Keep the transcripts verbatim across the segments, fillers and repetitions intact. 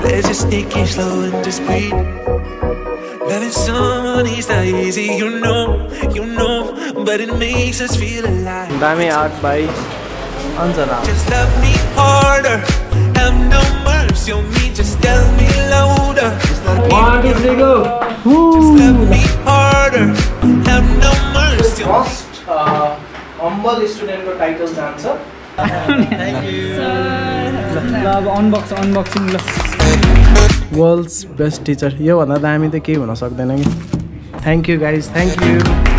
Let's just take it slow and just breathe. Loving someone is not easy, you know, you know, but it makes us feel alive. Dami art by Anjana. Just love me harder, have no mercy on me, just tell me louder. One, two, three, go! Just love me harder, have no mercy on me. Most uh, humble student ko title जान्छ. Thank you. Love unbox unboxing ल. World's best teacher. यो भन्दा दामी त केही हुन सक्दैन कि. Thank you guys. Thank you.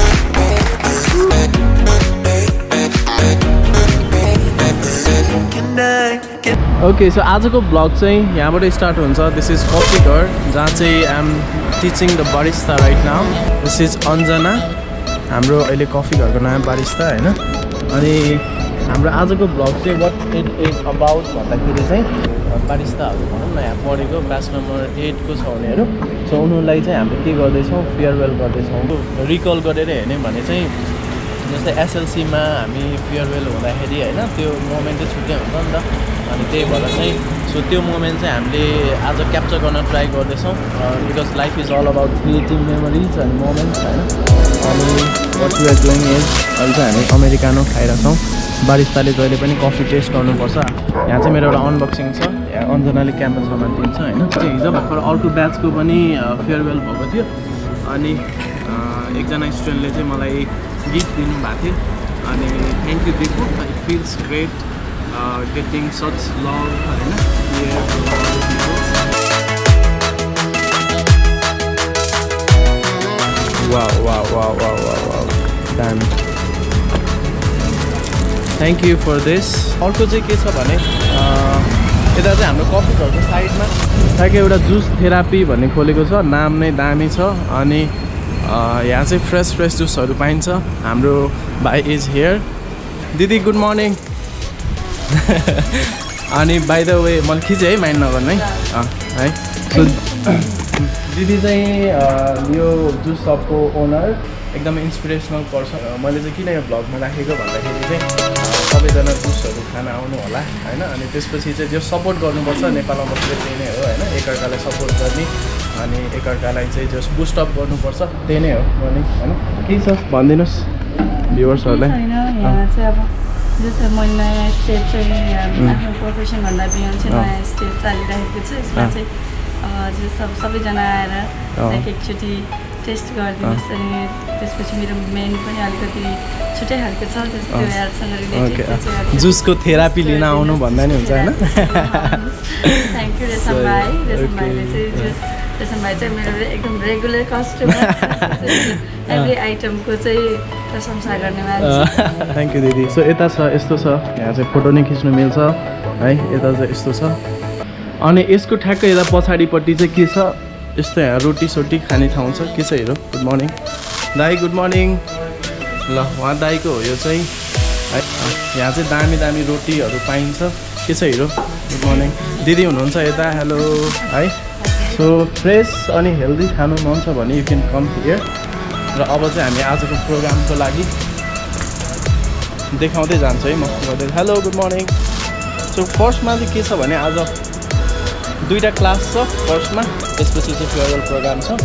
Okay, so आजको vlog चाहिँ यहाँबाट स्टार्ट हुन्छ. This is coffee घर जहाँ चाहिँ I am teaching the barista right now. This is Anjana. हाम्रो अहिले कफी घरको नाम barista हैन. अनि हाम्रो आजको vlog चाहिँ what it is about भन्दाखेरि चाहिँ बारिस्ताहरु भनौं न यहाँ पढेको ब्याच नम्बर आठ को छ उनीहरु. सो उनीहरुलाई चाहिँ हामीले के गर्दैछौं फेयरवेल गर्दैछौं. रिकल गरेर हेर्ने भने चाहिँ जस्तै एसएलसी मा हामी फेयरवेल हुँदाखेरि हैन त्यो मोमेन्ट चाहिँ छुट्टै हुन्छ नि त. अनि त्यही भएर चाहिँ सो त्यो मोमेन्ट चाहिँ हामीले आज क्याप्चर गर्न ट्राई गर्दैछौं because life is all about creating memories and moments हैन. अनि what we are doing is अहिले चाहिँ हामी अमेरिकानो खाइरहेछौं. बारिस्ताले जहिले पनि कफी टेस्ट गर्नुपर्छ. यहाँ चाहिँ मेरो एउटा अनबक्सिङ छ. यहाँ अन्जनाले क्याम्पसमा दिन्छ हैन. चाहिँ हिजो भर्खर अर्को ब्याचको पनि फेयरवेल भएको थियो. अनि एकजना स्टुडेन्टले चाहिँ मलाई गिफ्ट दिनु भएको थियो. अनि thank you Dipu. It feels great getting such love हैन. Wow wow wow wow wow done. Thank you for this. अर्को चाहिँ के छ भने यता चाहिँ हाम्रो कफी घरको साइडमा ठ्याक्कै एउटा जुस थेरापी भन्ने खोलेको छ. नाम नै दामी छ. अनि यहाँ चाहिँ फ्रेस फ्रेस जुसहरू पाइन्छ. हाम्रो भाइ इज हियर. दिदी गुड मर्निङ. अनि बाई द वे मैले खिचेँ है, माइन्ड नगर्नु है है. सो दिदी चाहिँ यो जुस सपको ओनर, एकदमै इन्सपिरेसनल पर्सन. मैले चाहिँ किन यो भ्लगमा राखेको भन्दाखेरि चाहिँ सबैजना जुसहरू खान आउनु होला हैन. अनि त्यसपछि चाहिँ जो सपोर्ट गर्नुपर्छ नेपालमा बसेर त्यही नै हो हैन. एकअर्कालाई सपोर्ट गर्ने अनि एकअर्कालाई चाहिँ जस बुस्ट अप गर्नुपर्छ त्यही नै हो भने हैन. के छ भनिदिनुस् भ्युअर्सहरूलाई. यहाँ चाहिँ अब जस्तो म नयाँ स्टेप चाहिँ आफ्नो प्रोफेसनभन्दा बिहान चाहिँ नयाँ स्टेप चालिरहेको छु. यसमा चाहिँ जो सब सबैजना आएर एकचोटि टेस्ट गरिदिनुहोस्. अनि त्यसपछि मेरो मेन पनि अलिकति छुट्टै खालको छ. त्यो यारसँग रिलेटेड जुसको थेरापी लिन आउनु भन्दा नि हुन्छ हैन. थ्याङ्क यू रेशम भाइ. रेशम भाइले चाहिँ जुस रेशम भाइ चाहिँ मेरो एकदम रेगुलर कस्टमर. एभ्री आइटमको चाहिँ प्रशंसा गर्ने मान्छे. थ्याङ्क यू दिदी. सो यता छ यस्तो छ. यहाँ चाहिँ फोटो नै खिच्नु मिल्छ है. यता चाहिँ यस्तो छ. अनि यसको ठ्याक्कै यता पछाडिपट्टि चाहिँ के छ यस्तो यहाँ रोटी सोटी खाने ठाउँ छ. के छ हेरौँ. गुड मर्निङ दाई. Good morning. ल उहाँ दाईको हो यो चाहिँ है. यहाँ चाहिँ दामी दामी रोटीहरू पाइन्छ. के छ हेरौँ. Good morning. दिदी हुनुहुन्छ यता. हेलो है. सो फ्रेस अनि हेल्दी खानु मन छ भने यु क्यान कम हियर. र अब चाहिँ हामी आजको प्रोग्रामको लागि देखाउँदै जान्छ है म गर्दै. Hello good morning. सो फर्स्टमा चाहिँ के छ भने आज दुईवटा क्लास छ फर्स्टमा. त्यसपछि चाहिँ फेयरवेल प्रोग्राम छ.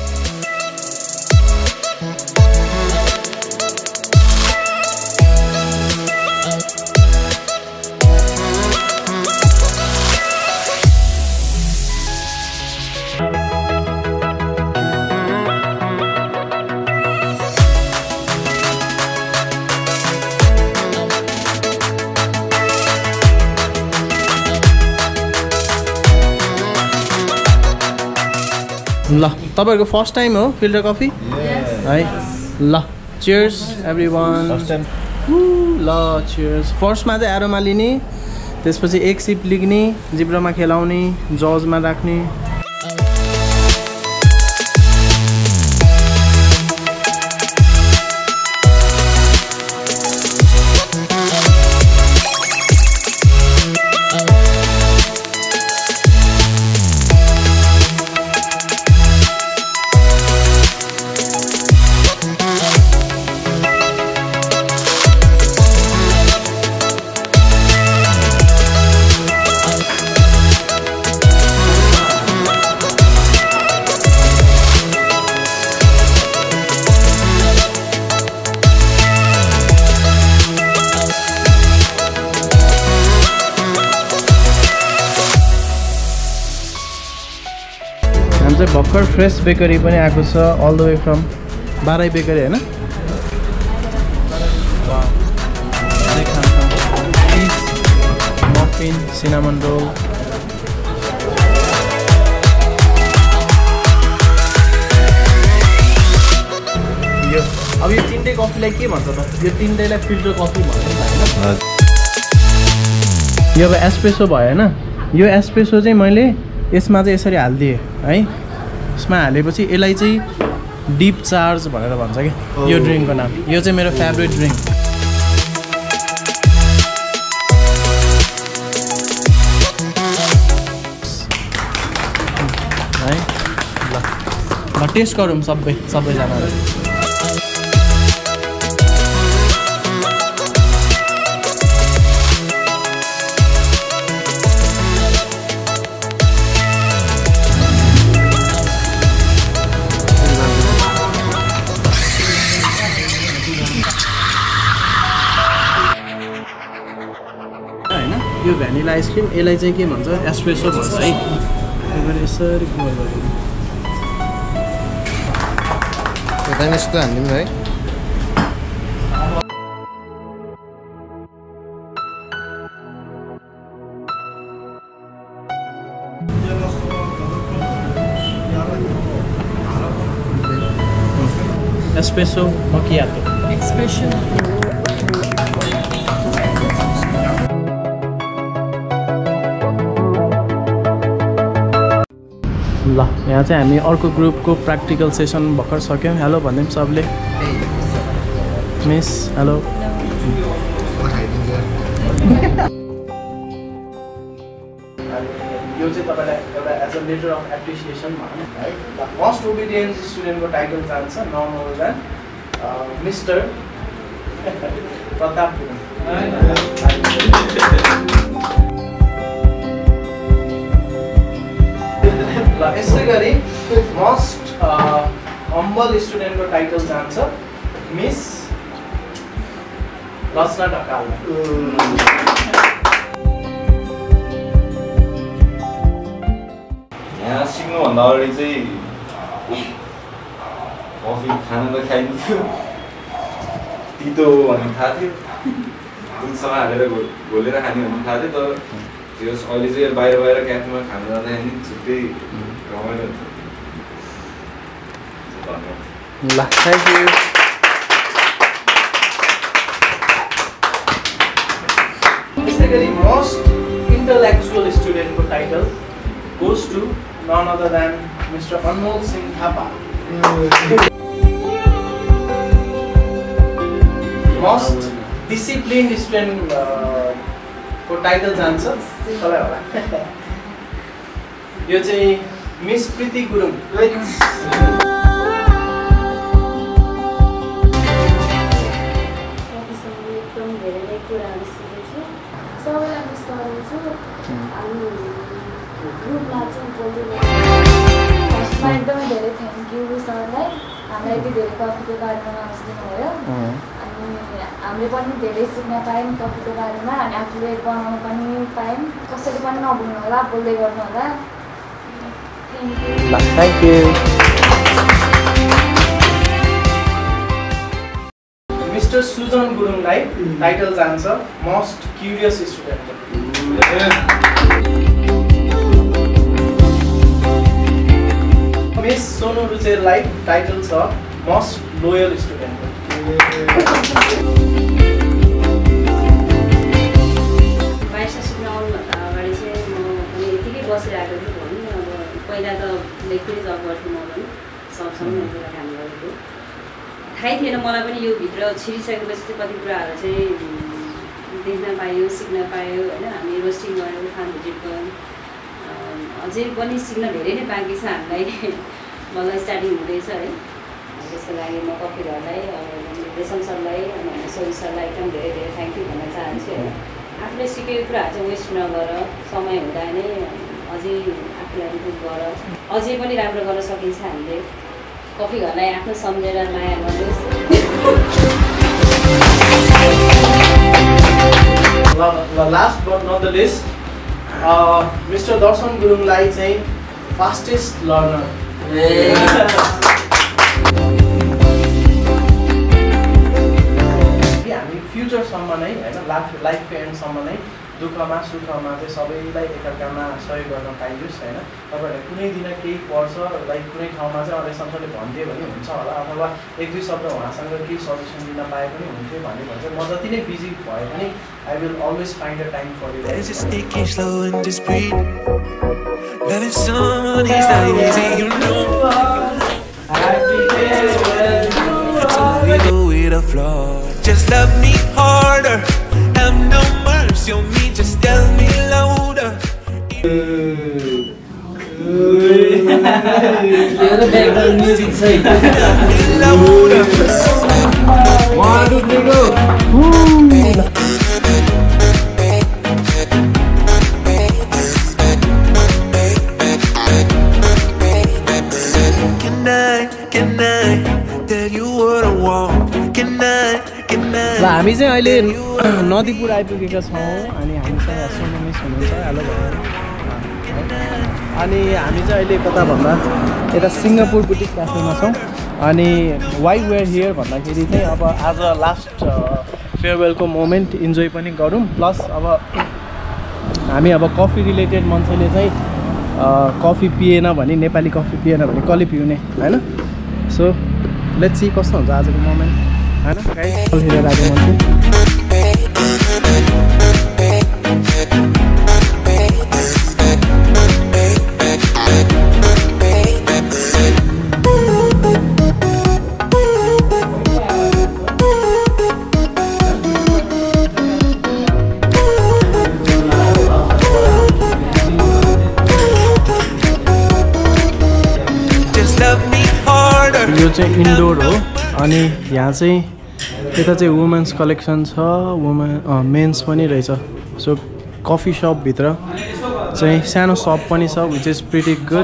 ल तपाईहरुको फर्स्ट टाइम हो फिल्टर कफी है. ल चियर्स एभ्रीवन. ल चियर्स. फर्स्टमा चाहिँ एरोमा लिने, त्यसपछि एक सिप लिग्ने, जिब्रोमा खेलाउने, जजमा राख्ने. चाहिँ भर्खर फ्रेस बेकरी पनि आएको छ all the way from Barai bakery हैन मफिन सिनामन रोल यो अब यो तीनटै कफीलाई के भन्छ त यो तीनटैलाई फिल्टर कफी भन्छ हैन यो अब एस्प्रेसो भयो हैन यो एस्प्रेसो चाहिँ मैले यसमा चाहिँ यसरी हाल्दिए है यसमा हालेपछि यसलाई चाहिँ डिप चार्ज भनेर भन्छ कि यो ड्रिङ्कको नाम यो चाहिँ मेरो फेभरेट ड्रिङ्क है ल ल टेस्ट गरौँ सबै सबैजनाले यो भ्यानिला आइसक्रिम यसलाई चाहिँ के भन्छ एस्प्रेसो भन्छ है त्यसबाट यसरी पोर गरेको यता यस्तो हान्दिउँ है एस्प्रेसो मकियातो एक्सप्रेसो ल यहाँ चाहिँ हामी अर्को ग्रुपको प्र्याक्टिकल सेसन भर्खर सक्यौँ हेलो भनिदिउँ सबले मिस हेलो यो चाहिँ तपाईँलाई एउटा as a letter of appreciation भनौँ है मोस्ट ओबिडियन्ट स्टुडेन्टको टाइटल जान्छ none other than mister Pratap Gurung ल यसै गरी मोस्ट हम्बल स्टुडेन्टको टाइटल जान्छ मिस रचना ढकाल यहाँ सिक्नुभन्दा अगाडि चाहिँ कफी खान त खाइन्थ्यो तितो हो भन्ने थाहा थियो दुधसँग हालेर घोलेर खाने भन्ने थाहा थियो तर त्यो अहिले चाहिँ बाहिर बाहिर क्याफेमा खान जाँदाखेरि छुट्टै रमाइलो हुन्छ ल थ्याङ्क यू त्यसै गरी मोस्ट इन्टलेक्चुअल स्टुडेन्टको title goes to none other than mister Anmol Singh Thapa most disciplined student को टाइटल जान्छ तपाईँ होला यो चाहिँ मिस प्रीति गुरुङ एकदम धेरै नै कुराहरू सिकेछु सबैलाई मिस गर्छु अनि ग्रुपमा चाहिँ बोल्दै फर्स्टमा एकदमै धेरै थ्याङ्क यू सरलाई हामीलाई यति धेरै कफीको बारेमा नलेज दिनुभयो अनि हामीले पनि धेरै सिक्न पायौँ कफीको बारेमा अनि आफूले बनाउन पनि पायौँ कसैले पनि नभुल्नु होला बोल्दै गर्नु होला थ्याङ्क यू मिस्टर सुजन गुरुङलाई टाइटल जान्छ most curious student miss Sonu रुचेरलाई टाइटल छ मोस्ट लोयल स्टुडेन्ट बाहिर सिक्न आउनुभन्दा अगाडि चाहिँ म पनि यतिकै बसिरहेको थिएँ भनौँ अब पहिला त लेख्दै जब गर्थेँ म पनि सबसँग कुरा काम गरेको थाहै थिएन मलाई पनि यो भित्र छिरिसकेपछि चाहिँ कति कुराहरू चाहिँ देख्न पायो सिक्न पायो होइन हामी रोस्टिङ गऱ्यौँ फार्म भिजिट गऱ्यौँ अझै पनि सिक्न धेरै नै बाँकी छ हामीलाई बल्ल स्टार्टिङ हुँदैछ है त्यसको लागि म कफी घरलाई रेशम सरलाई अनि सोही सरलाई एकदम धेरै धेरै थ्याङ्क यू भन्न चाहन्छु होइन आफूले सिकेको कुराहरू चाहिँ वेस्ट नगर समय हुँदा नै अझै आफूलाई इम्प्रुभ गर अझै पनि राम्रो गर्न सकिन्छ हामीले कफी घरलाई आफ्नो सम्झेर माया गर्नुहोस् last but not the least mister Darshan गुरुङलाई चाहिँ फास्टेस्ट लर्नर हामी फ्युचरसम्म नै होइन लाइफ लाइफको एन्डसम्म नै दुःखमा सुखमा चाहिँ सबैलाई एकअर्कामा सहयोग गर्न पाइयोस् होइन। तपाईँहरूलाई कुनै दिन केही पर्छ लाइक कुनै ठाउँमा चाहिँ अलिक संसारले भनिदियो भने हुन्छ होला, अथवा एक दुई शब्द उहाँसँग केही सल्युसन दिन पाए पनि हुन्थ्यो भन्यो भने चाहिँ म जति नै बिजी भए पनि I will always find a time for you. Let's just take it slow and just breathe. Loving someone is not easy, you know. So we go with the flow. Just love me harder, have no mercy on me, just tell me louder. You're the background music side. Tell me louder. One, two, three, go. Can I, can I tell you what I want? Can I, can I? ल हामी चाहिँ अहिले नदीपुर आइपुगेका छौँ अनि हामीसँग सोनमिस हुनुहुन्छ। Hello अनि हामी चाहिँ अहिले कता भन्दा यता सिङ्गापुर बुटिक क्याफेमा छौँ। अनि वाइ वेयर हियर भन्दाखेरि चाहिँ अब आज लास्ट फेयरवेलको मोमेन्ट इन्जोय पनि गरौँ, प्लस अब हामी अब कफी रिलेटेड मान्छेले चाहिँ कफी पिएन भने नेपाली कफी पिएन भने कसले पिउने होइन। सो लेट्स सी कस्तो हुन्छ आजको मोमेन्ट होइन। गाइस हेरेर आएको मान्छे यो चाहिँ इन्डोर हो अनि यहाँ चाहिँ यता चाहिँ वुमेन्स कलेक्सन छ, वुमेन मेन्स पनि रहेछ। सो कफी सपभित्र चाहिँ सानो सप पनि छ which is pretty good.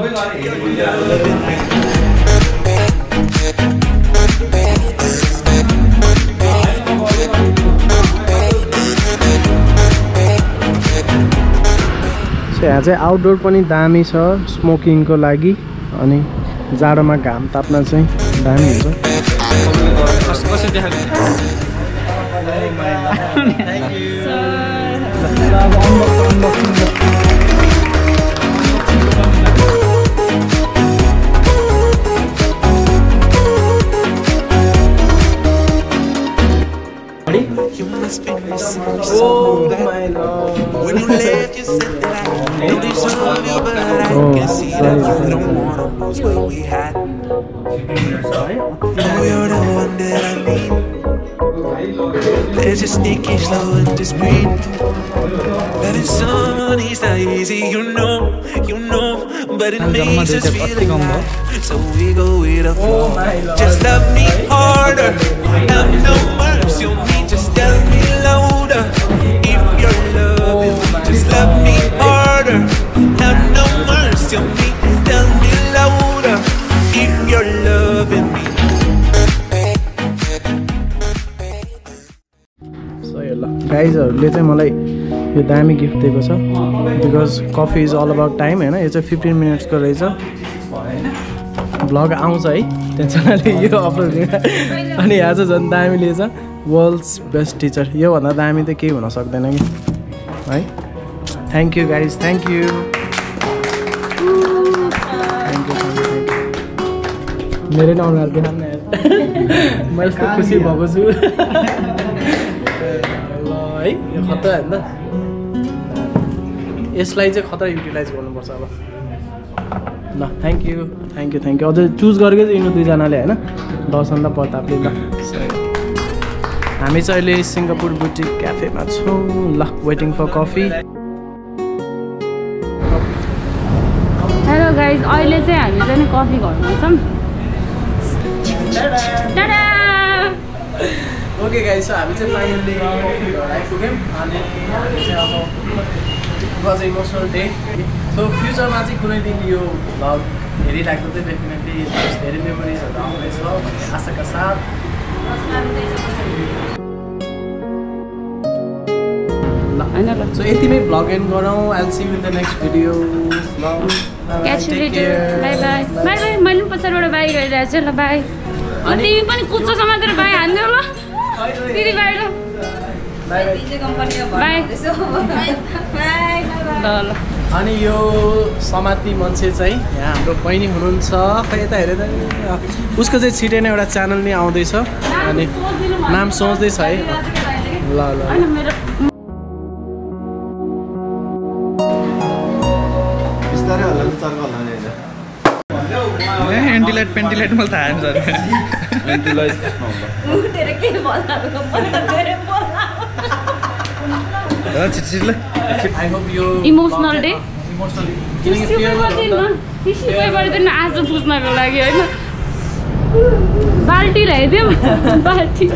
So यहाँ चाहिँ आउटडोर पनि दामी छ स्मोकिङको लागि अनि जाडोमा घाम ताप्न चाहिँ दामी हुन्छ। You must be missing me so bad. When you left, you said that I don't deserve you, but I can see that you don't wanna lose what we had. Oh, you're the one that I need. Let's just take it slow and just breathe. Letting someone is not easy, you know, you know, but it makes us feel alive. So we go with the flow. Just love me harder, have no mercy on me, just tell me louder. If you're loving me, just love me harder, have no mercy on me, tell me louder. If you're loving me. गाइजहरूले चाहिँ मलाई यो दामी gift दिएको छ because coffee is all about time होइन। यो चाहिँ fifteen मिनट्सको रहेछ। भ्लग आउँछ है टेन्सनले यो अफर अनि यहाँ चाहिँ झन् दामी लिएछ वर्ल्ड्स बेस्ट टिचर। योभन्दा दामी त केही हुन सक्दैन कि है। Thank you guys, thank you thank you मेरै नौगाल देखाउन म यस्तो खुसी भएको छु है। यो खतरा होइन त, यसलाई चाहिँ खतरा युटिलाइज गर्नुपर्छ अब। ल thank you thank you thank you. अझै चुज गरेकै छ यिनीहरू दुईजनाले होइन, दर्शन र प्रतापले। ल हामी चाहिँ अहिले सिङ्गापुर बुटिक क्याफेमा छौँ। ल waiting for coffee. Hello guys, अहिले चाहिँ हामी चाहिँ कफी घरमा छौँ। ओके गाइज, सो हामी चाहिँ फाइनल्ली कफी घर आइपुग्यौँ अनि हामी चाहिँ अब वाज इमोसनल डे। सो फ्युचरमा चाहिँ कुनै दिन यो भ्लग हेरिरहेको चाहिँ डेफिनेटली धेरै मेमोरिजहरू आउँदैछ भन्ने आशाका साथ। ल हैन ल सो यतिमै ब्लग एन्ड गरौँ I see you in the next video catch you later bye bye bye bye मैले पनि पछाडिबाट बाई गरिरहेको छु ल बाई अनि तिमी पनि कुच्चो समातेर बाई हान्देऊ ल दिदी बाई ल बाई ल ल अनि यो समात्ने मान्छे चाहिँ यहाँ हाम्रो बहिनी हुनुहुन्छ खै यता हेरेर उसको चाहिँ छिटै नै एउटा च्यानल नै आउँदैछ अनि नाम सोच्दैछ है ल ल एन्टिलाइट पेन्टिलाइट मलाई थाहा इमोसनल डे गरिदिनु आज पुज्नको लागि होइन बाल्टी ल्याइदिउँ बाल्टी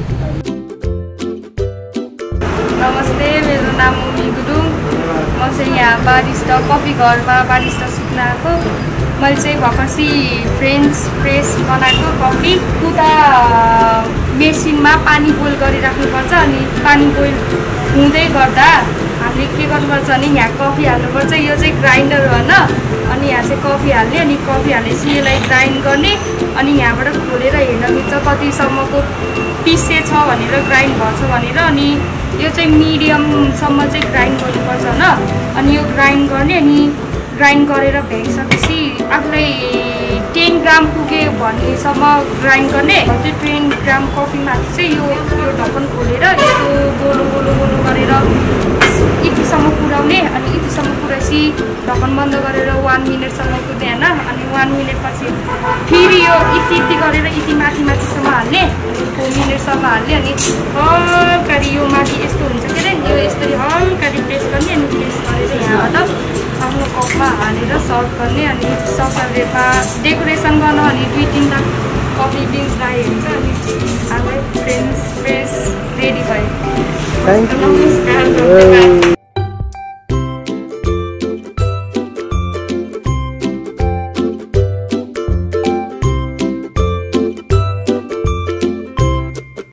नमस्ते मेरो नाम मुमी गुरुङ म चाहिँ यहाँ बारिस्टा कफी घरमा बारिस्टा सिक्न आएको मैले चाहिँ भर्खर फ्रेन्च फ्रेस बनाएको कफी उता मेसिनमा पानी बोइल गरिराख्नुपर्छ अनि पानी बोइल हुँदै गर्दा हामीले के गर्नुपर्छ भने यहाँ कफी हाल्नुपर्छ यो चाहिँ ग्राइन्डर हो होइन अनि यहाँ चाहिँ कफी हाल्ने अनि कफी हालेपछि यसलाई ग्राइन्ड गर्ने अनि यहाँबाट खोलेर हेर्न मिल्छ कतिसम्मको पिसे छ भनेर ग्राइन्ड भन्छ भनेर अनि यो चाहिँ मिडियमसम्म चाहिँ ग्राइन्ड गर्नुपर्छ होइन अनि यो ग्राइन्ड गर्ने अनि ग्राइन्ड गरेर भ्याइसकेपछि आफूलाई टेन ग्राम पुग्यो भन्नेसम्म ग्राइन्ड गर्ने त्यो टेन ग्राम कफीमाथि चाहिँ यो यो ढक्कन खोलेर यस्तो गोलो गोलो गोलो गरेर यतिसम्म पुऱ्याउने अनि यतिसम्म पुऱ्याएपछि ढक्कन बन्द गरेर वान मिनटसम्म कुद्ने होइन अनि वान मिनटपछि फेरि यो यति यति गरेर यति माथि माथिसम्म हाल्ने फोर मिनटसम्म हाल्ने अनि हल्कारि यो माथि यस्तो हुन्छ के अरे यो यस्तरी हल्कारि प्रेस गर्ने अनि प्रेस गरेर यहाँबाट आफ्नो कपमा हालेर सर्भ गर्ने अनि ससरेमा डेकोरेसन गर्न अनि दुई तिनवटा कफी बिन्स राखेको हुन्छ अनि हाम्रो फ्रेन्च फ्रेस रेडी भयो। Thank you. नमस्कार।